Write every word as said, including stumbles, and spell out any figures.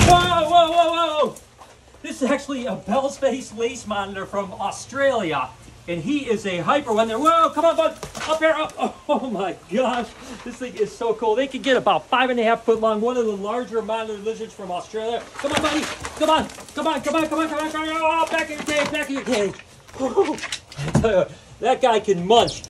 Whoa, whoa, whoa, whoa! This is actually a Bell's-faced lace monitor from Australia. And he is a hyper one there. Whoa, come on, bud. Up here, up. Oh, oh my gosh. This thing is so cool. They can get about five and a half foot long. One of the larger monitor lizards from Australia. Come on, buddy. Come on. Come on, come on, come on, come on, come on. Oh, back in your cage, back in your cage. Oh, I tell you, that guy can munch.